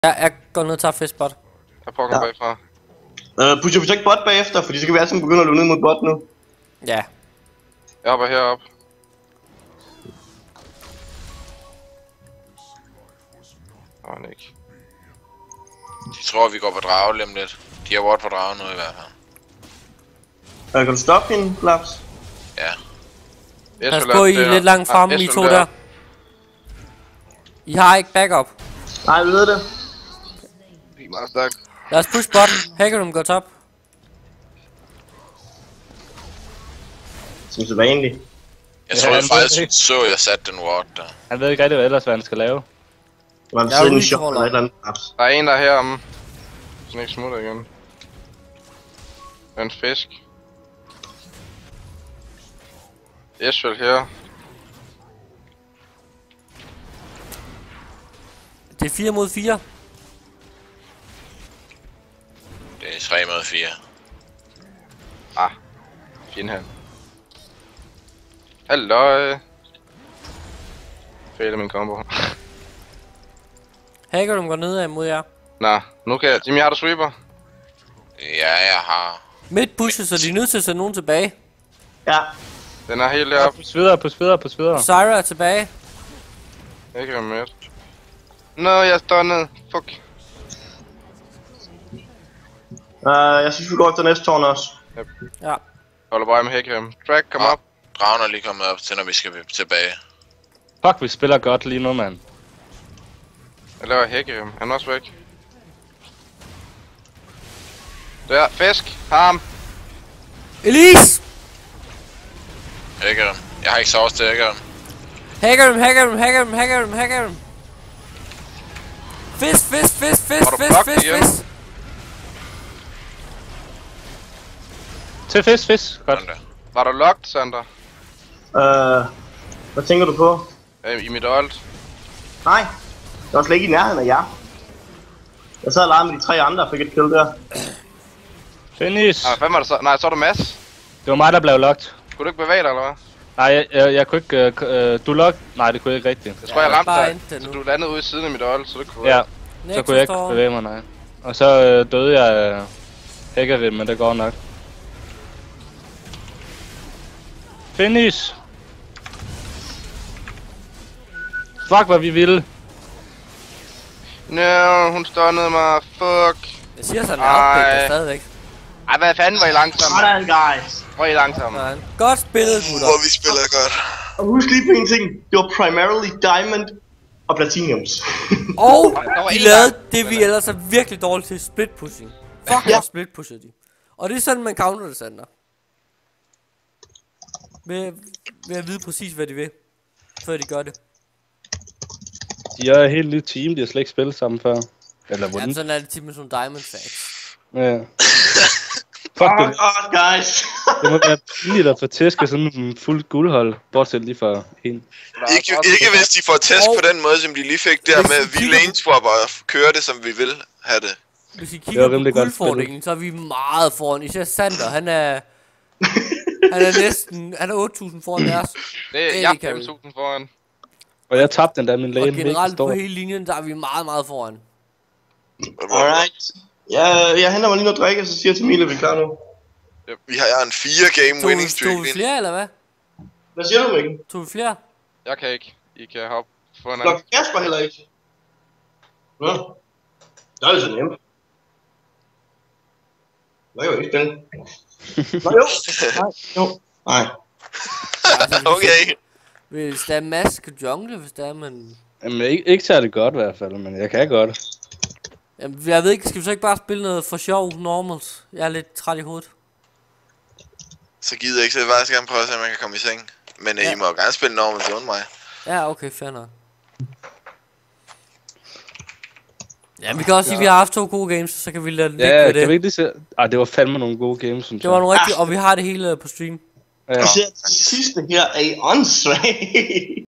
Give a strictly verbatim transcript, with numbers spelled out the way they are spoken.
Ja, jeg går ned og tager festbot. Jeg prøver at komme bagfra. Øh, pusher vi så ikke bot bagefter, fordi så kan vi alle sammen begynde at løbe ned mod bot nu. Ja. Jeg hopper herop. Åh, oh, ikke. De tror, vi går på drage lige om lidt. De har ward på drage nu i hvert fald. Øh, kan du stoppe hende, Laps? Ja. Pas på, I er lidt langt fremme, I to der. I har ikke backup. Nej, vi ved det. Vi er meget stærkt. Lad os push bottom. Haggerdom går top. Som så vanligt. Jeg tror jeg faktisk så, jeg satte den ward der. Han ved ikke rigtig, hvad ellers hvad han skal lave. Der var en shot eller et eller andet. Der er en der er heromme. Sådan ikke smutter igen. Der er en fisk. Esvel her. Det er fire mod fire. Det er tre mod fire. Ah. Fin her. Halløj. Fejler min combo. Haggerdom går nedad mod jer. Nå, nu kan jeg... Jimmy, har du sweeper? Ja, jeg har. Midt pusher, så de er nødt til at sende nogen tilbage. Ja. Den er helt deroppe. Pus videre, pus videre, pus videre. Syra er tilbage. Jeg kan være med. Nå, jeg står ned. Fuck. Uh, jeg synes vi går efter næste tårn også. Yep. Ja. Holder bare med Hecarim. Drag, kom op. Dragen er lige kommet op til, når vi skal tilbage. Fuck, vi spiller godt lige nu, mand. Jeg laver Hecarim. Han er også væk. Der, fisk. Ham. Elise! Haggerdom. Jeg har ikke sovet til Haggerdom. Haggerdom, Haggerdom, Haggerdom, Haggerdom, Haggerdom. Fisk, fisk, fisk, fisk, fisk, fisk, fisk. Til fisk, fisk. Godt. Var du locked, Sander? Øh, hvad tænker du på? Øh, I mit ult. Nej, jeg var slet ikke i nærheden af jer. Jeg sad og legede med de tre andre og fik et kill der. Finish. Nej, hvad var det så? Nej, så er du Mads. Det var mig, der blev locked. Kunne du ikke bevæge dig, eller hvad? Nej, jeg, jeg, jeg kunne ikke... Uh, du locked? Nej, det kunne jeg ikke rigtigt. Jeg tror, ja, jeg ramte dig, så du landede ude i siden af mit ult, så det kunne... Ja, så kunne jeg ikke bevæge mig, nej. Og så øh, døde jeg øh, Haggerdom, men det går nok. Finish! Fuck, hvad vi ville. No, hun stunnede mig. Fuck. Jeg siger sådan, at jeg stadigvæk. Ej, hvad fanden var I langsomme? Sådan, guys. Hvor er I langsomme? Nej. Godt spillet, gutter. Hvor vi spiller godt. Og husk lige på en ting. Det var primarily diamond og platinums. Og de lavede det, vi ellers er virkelig dårligt til, split pushing. Fuck, hvor split pushede de. Og det er sådan, man counter det, Sander. Ved, ved at vide præcis, hvad de vil, før de gør det. De er et helt nyt team, de har slet ikke spillet sammen før. Eller hvordan? Ja, sådan er det tit med sådan nogle diamond facts. Ja. Fuck Oh det. god, guys. Det må være billigt at få tæsket sådan en fuld guldhold, bortset lige for en. Ikke, ikke hvis de får test på den måde, som de lige fik der med, vi laneswap og kører det, som vi vil have det. Hvis I kigger på guldfordringen, så er vi meget foran. Især Sander, han er... han er næsten... Han er otte tusind foran deres. Det er jeg fem tusind foran. Og jeg tabte den der min lane. Og generelt på hele linjen, der er vi meget, meget foran. Alright. Jeg, jeg henter mig lige noget drikke, så siger jeg til Mille, at vi er klar nu. Yep. Vi har en fire game winning streak. Tog vi flere, eller hvad? Hvad siger du, Mikkel? Tog vi flere? Jeg kan ikke. I kan hoppe for en anden. Klokken Kasper heller ikke. Nå. Der er det så nemt. Hvad kan jo ikke spille? Nå jo. Nej. Jo. Nej. Okay. Hvis der er maske jungle, hvis der er, men... Jamen ikke, ikke særlig godt i hvert fald, men jeg kan godt. Jamen, jeg ved ikke, skal vi så ikke bare spille noget for sjov, normals? Jeg er lidt træt i hovedet. Så gider jeg ikke, så jeg bare gerne prøve at se, om man kan komme i seng. Men ja. I må jo gerne spille normals uden mig. Ja, okay, fair nok. Ja, vi kan også sige, at vi har haft to gode games, så kan vi lade det ligge ja, ved det. Ja, kan vi ikke lige se... Ah, det var fandme nogle gode games, synes Det var nogle rigtige, og vi har det hele på stream. Ja. Det sidste her er åndssvagt.